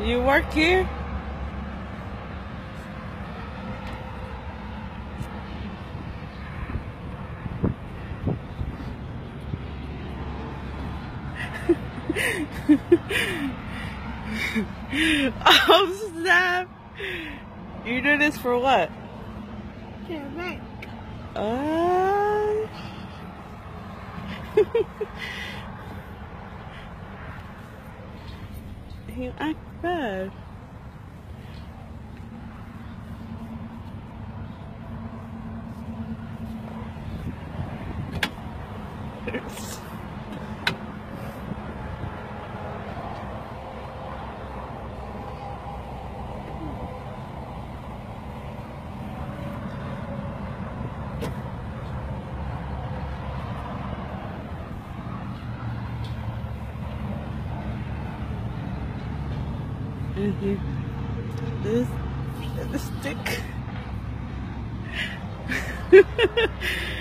You work here? Oh snap! You do this for what? He act bad. This stick.